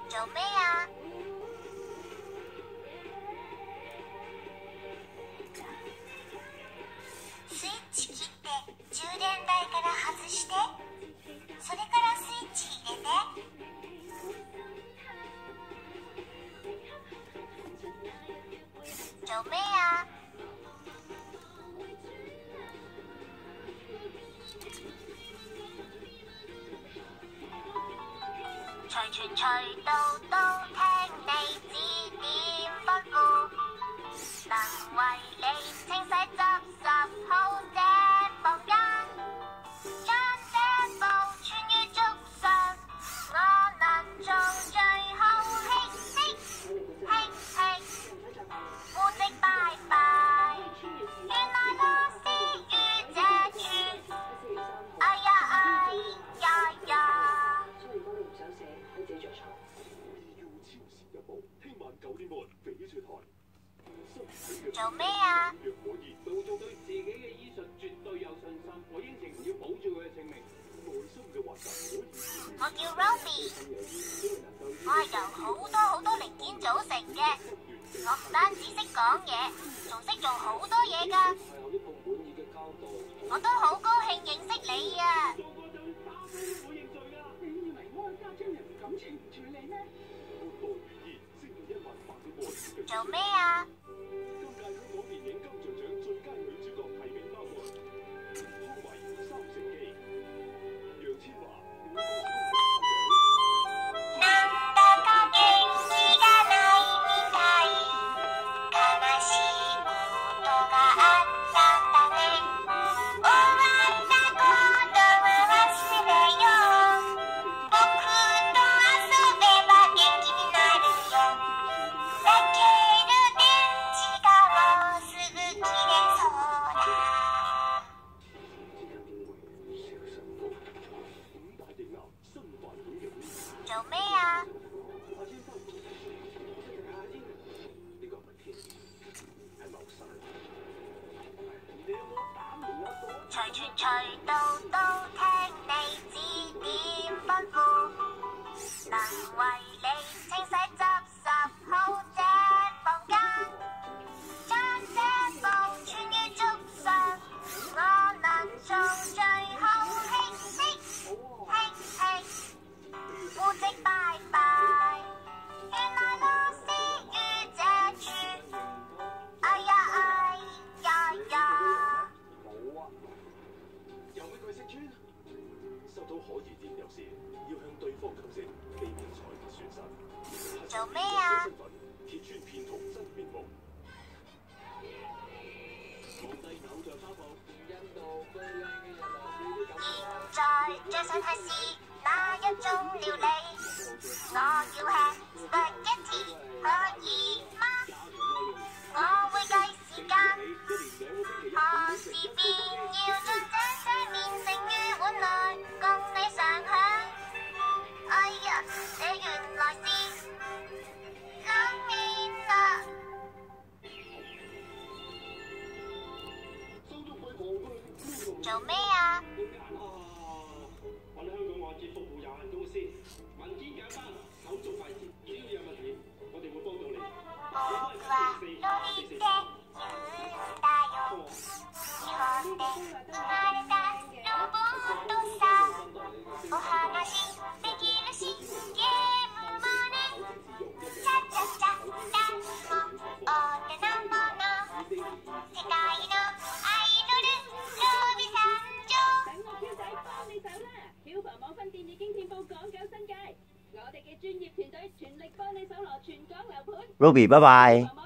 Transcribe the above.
做咩啊スイッチ切って充電台から外してそれからスイッチ入れて做咩啊隨傳隨到都聽你指點吩咐，能為你清洗執拾好這房間，將這部穿於竹上，我能做最好輕輕輕輕，污跡拜拜，原來螺絲於這處，哎呀哎呀呀！做咩啊？ 做對自己嘅醫術絕對有信心，我應承要保住佢嘅性命。 我叫 Robbie， 我係由好多零件組成嘅。我唔單止識講嘢，仲識做好多嘢㗎。我都好高興認識你啊！ 你以為安家將人感情唔處理咩？ 做咩啊？做咩啊？隨傳隨到都聽你指點吩咐，能為你清洗執拾好這房間，將這部穿於竹上，我能做最好輕輕輕輕，污跡拜拜，原來螺絲於這處，哎呀哎呀呀！ 冇啊，又俾佢識穿。收到可疑電郵時，要向對方求證，避免財物損失。 做咩啊？ 揭穿騙徒真面目。皇帝偶像花布，印度最靚嘅日落現在最想睇是哪一種料理？我要吃 spaghetti， 可以嗎？我會計時間，何時便要將這些麵盛於碗內，供你嘗享。哎呀，這原來是冷麵啊！做咩啊？ 揾香港按揭服務有限公司，文件簡單，手續快捷，只要有問題，我哋會幫到你。 僕は乗りで言うんだよ。日本で生まれたロボットさ。お話できるし、ゲームもね。チャチャチャ、ダンスもお手の物。世界のアイドル、ロビ参上。 等我飄仔幫你手啦！漂浮網分店已經遍佈港九新界，我哋嘅專業團隊全力幫你搜羅全港樓盤。 Ruby，拜拜。